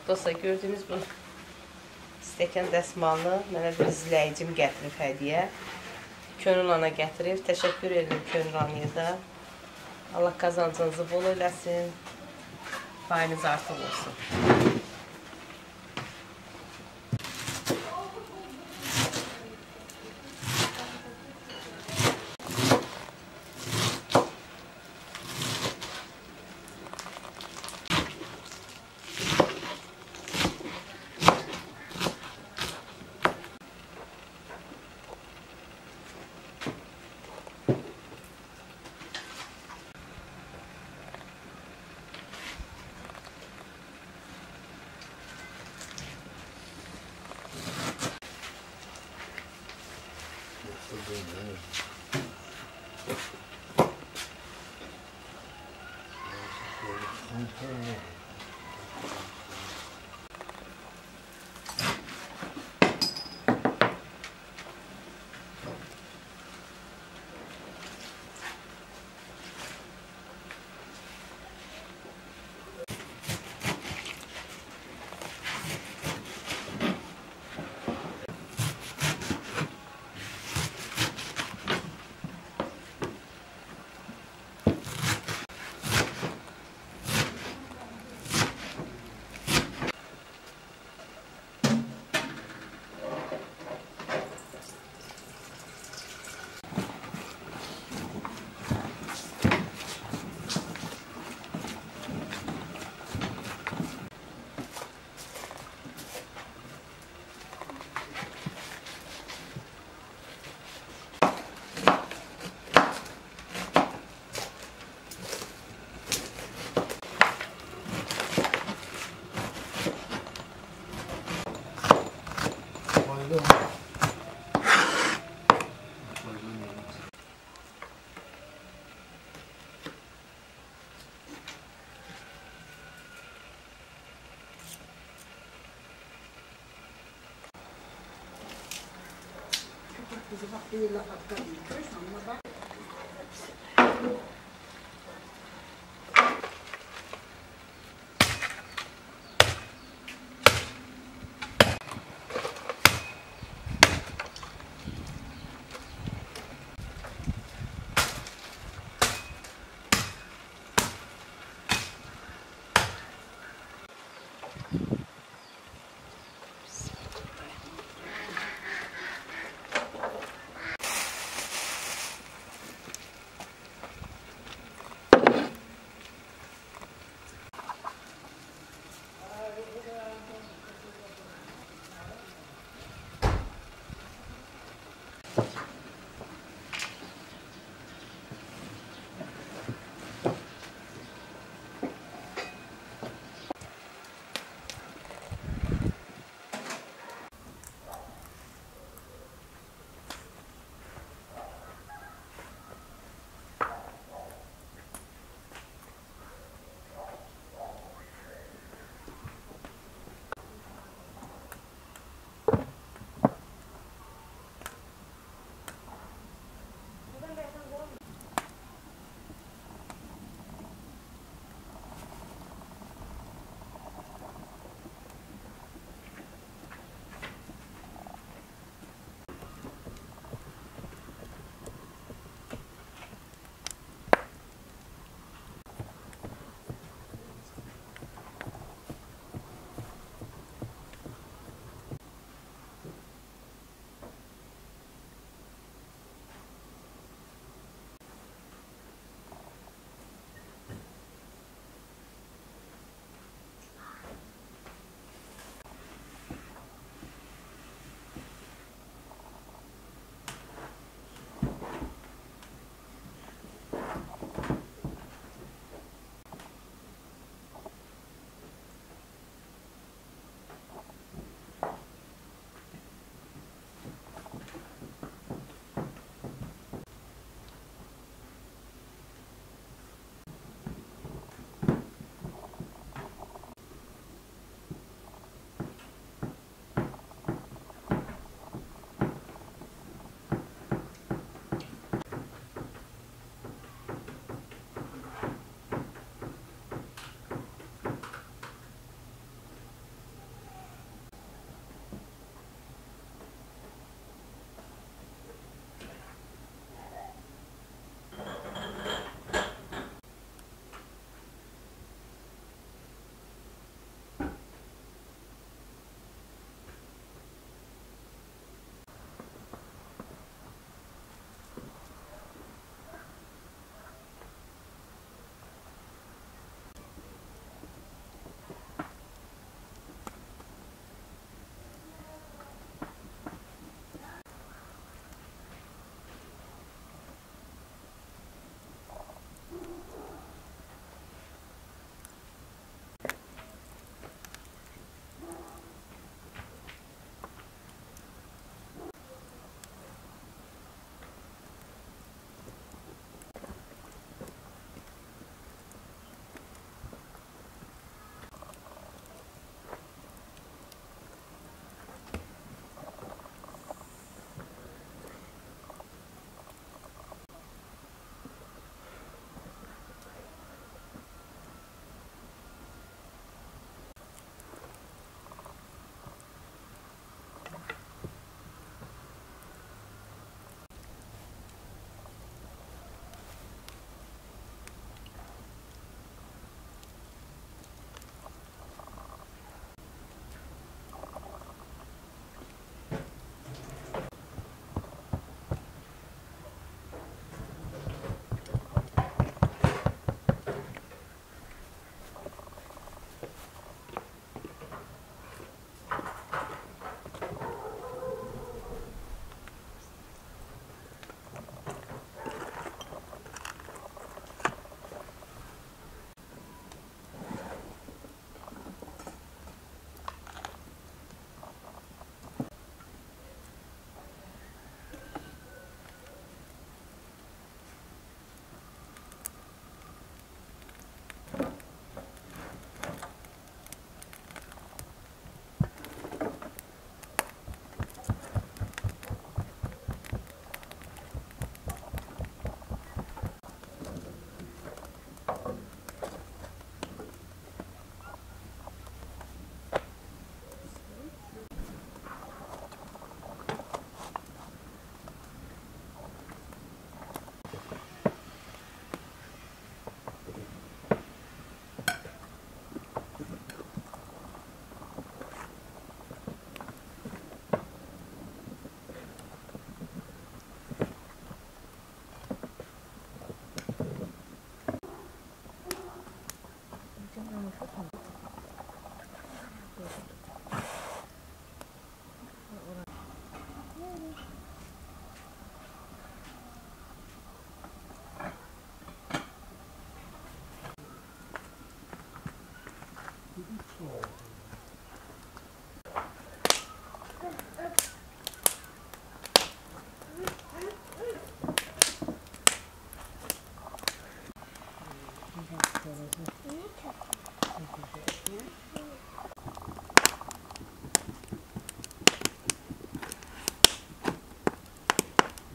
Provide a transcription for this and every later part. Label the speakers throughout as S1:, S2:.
S1: Dostlar, gördüyünüz bu stəkan dəsmalını mənə bir izləyicim gətirib hədiyyə. Könül ana gətirib. Təşəkkür edirəm Könül anaya da. Allah qazancınızı bol eləsin. Payınız artıq olsun.
S2: Bizi bak bir laf hakkı yıkıyoruz ama bak.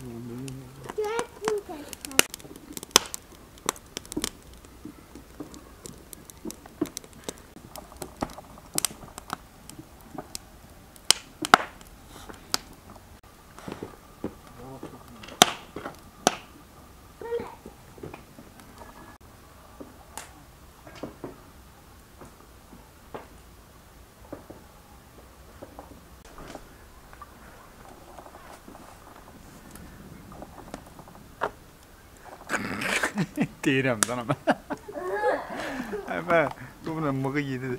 S3: Deyirəm sana mən. Mən bununla mığı yedi.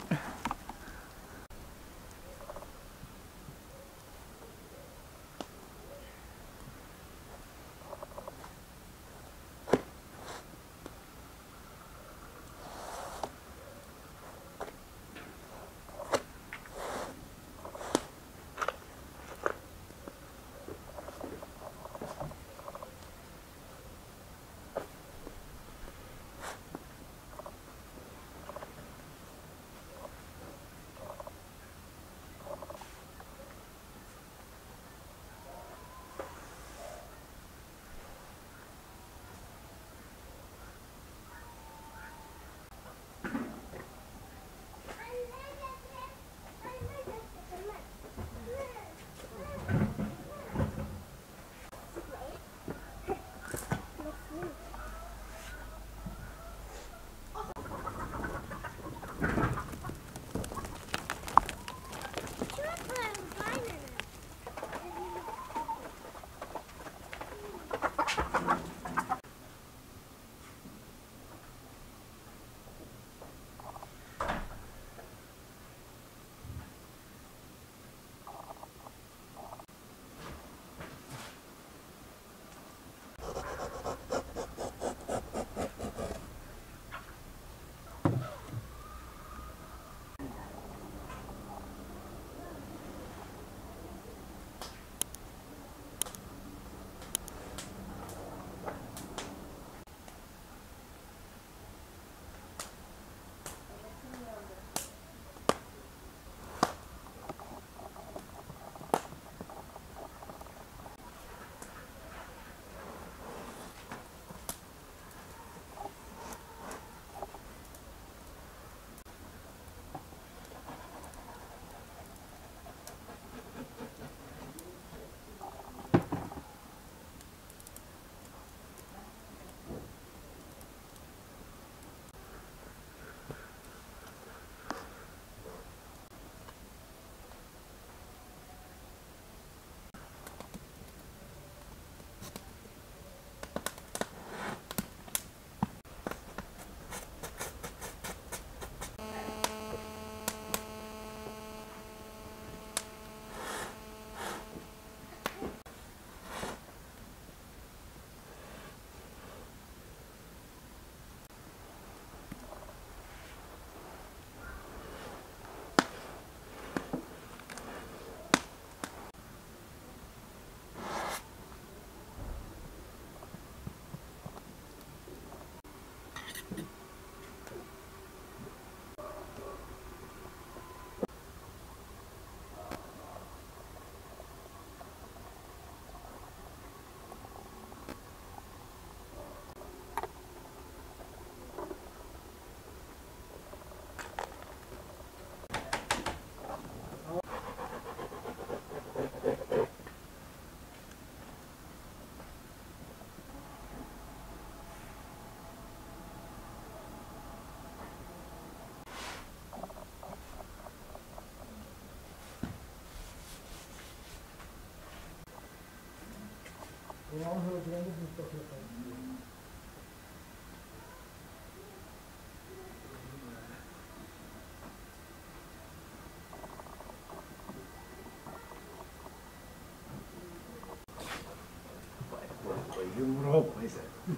S4: Yumruğu koysa.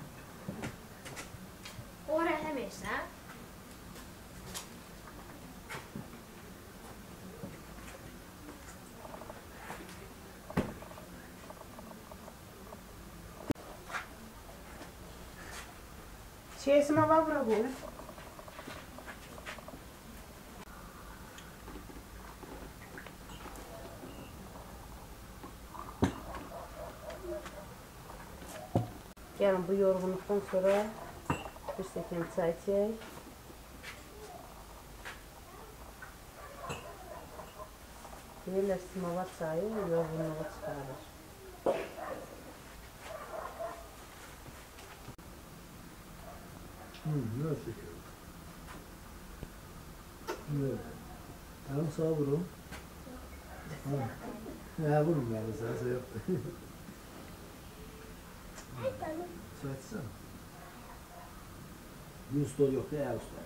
S5: Oraya hemişsən?
S2: Şeysi ma va bura bu.
S1: Gəlin bu yorğunluqdan sonra bir stəkan çay çək. Deyirlər simava çayı yorğunluğu çıxarır.
S4: Nasıl ki? Evet. Tamam sağ vurun. Ha vurun yani sağ yaptı. Su açsana. Bir stol yok da ya usta.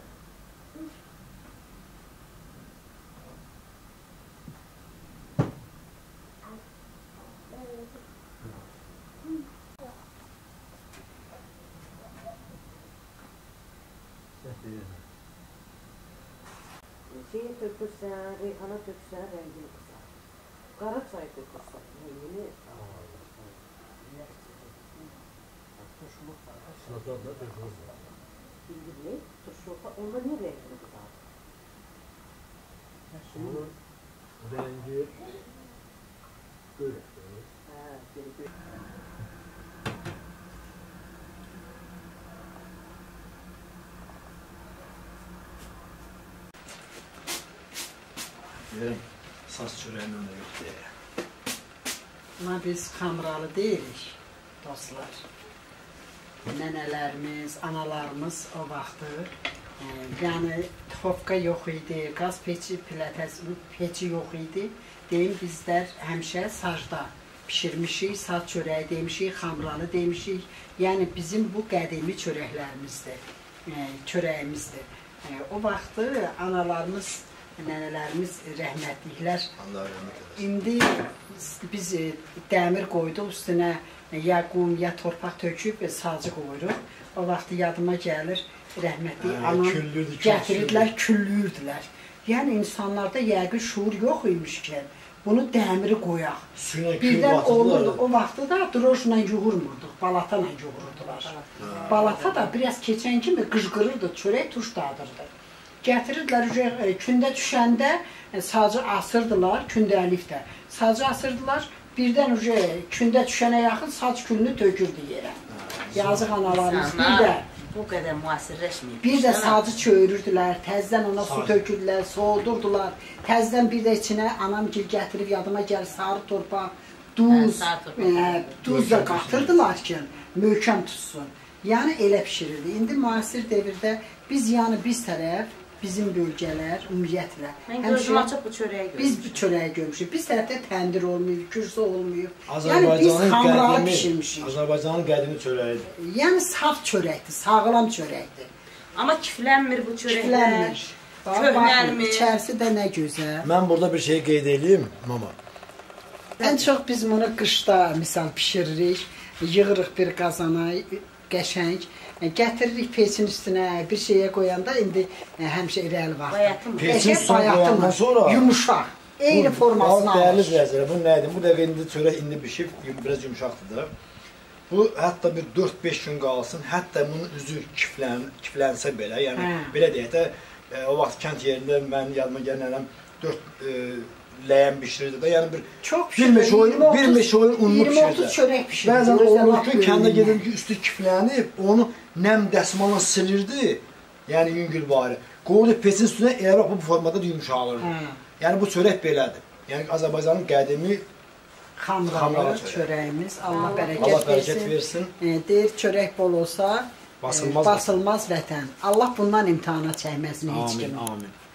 S1: Şeyi tökürsən, reyhana tökürsən, rəngini qızar. Qara çay tökürsən, rəngini bildirmək, turşuluqda onda niyə rəngini qızar?
S4: Bunun rengi böyle. Yerim, saz çöreğinden de yok diye.
S2: Buna biz Hamrali deyirik, dostlar. Nənələrimiz, analarımız o vaxtı, yəni tovka yox idi, qaz peçi, peçi yox idi. Deyim, bizlər həmişə sacda pişirmişik, sac çörəyi demişik, Hamrali demişik. Yəni bizim bu qədimi çörəyimizdir. O vaxtı analarımız, nənələrimiz rəhmətliklər. İndi biz dəmir qoyduq üstünə, ya qum, ya torpaq töküb sacı qoyuruq. O vaxtı yadıma gəlir, rəhmətlik anam gətirdilər, küllürdülər. Yəni insanlarda yəqin şuur yox imiş ki, bunu dəmiri qoyaq. Birdən olurdu, o vaxtı da drojla yuğurmurduq, balata ilə yuğururdular. Balata da biraz keçən kimi qıжqırırdı, çörək tuş dadırdı. Gətirirdilər, kündə düşəndə sacı asırdılar, kündəlik də. Sacı asırdılar, birdən kündə düşənə yaxın sac külünü tökürdü yerə. Yazıq analarımız bir də.
S1: Bu qədər müasirləşməyib.
S2: Bir də sacı çöyürürdülər, təzdən ona su tökürdülər, soğudurdular. Təzdən bir də içinə anam gil gətirib yadıma gəlir sarı torpaq, duz da qatırdılar ki, möhkəm tutsun. Yəni elə pişirirdi. İndi müasir devirdə biz tərəf, bizim bölgələr, ümumiyyətlə.
S1: Mən gözüm açıb bu çörəyi görmüşüm.
S2: Biz bu çörəyi görmüşük. Biz tərəfdə təndir olmayıb, kürsə olmayıb. Yəni biz Hamrali pişirmişik.
S4: Azərbaycanın qədimi çörəyidir.
S2: Yəni saf çörəkdir, sağlam çörəkdir.
S1: Amma kiflənmir bu çörəklər.
S2: Kiflənmir.
S1: Köhnəlmir.
S2: İçərisi də nə gözəl.
S4: Mən burada bir şey qeyd edeyim, mama.
S2: Ən çox biz bunu qışda misal pişiririk, yığırıq bir qazana, qəşəng. Gətiririk peçin üstünə, bir şeyə qoyanda indi həmişə irəli vaxtdır.
S4: Peçin üstünə qoyandan sonra
S2: yumuşaq, eyni formasını alır.
S4: Dəyərli izləyicilər, bu nədir? Bu dəqiqə indi çörək indi bişib, biraz yumuşaqdır da. Bu hətta bir 4-5 gün qalsın, hətta bunun üzü kiflənsə belə, yəni belə deyək də, o vaxt kənd yerində mən yadıma gələnəm 4 ləyən bişirirdi də, yəni bir meşə oyun unlu pişirirdi.
S2: 20-30 çörək pişirirdi.
S4: Bəzən olur ki, kəndə gedir ki, üstü kiflənib, onu nəm dəsmalla silirdi, yəni yüngülvari. Qoyurdu peçin üstünə, elə bax bu formada yumuşalırdı. Yəni bu çörək belədir. Yəni Azərbaycanın qədimi
S2: Hamrali çörəyimiz, Allah bərəkət versin. Deyir, çörək bol olsa, basılmaz vətən. Allah bundan imtihana çəkməsin heç kimi.
S4: Amin, amin.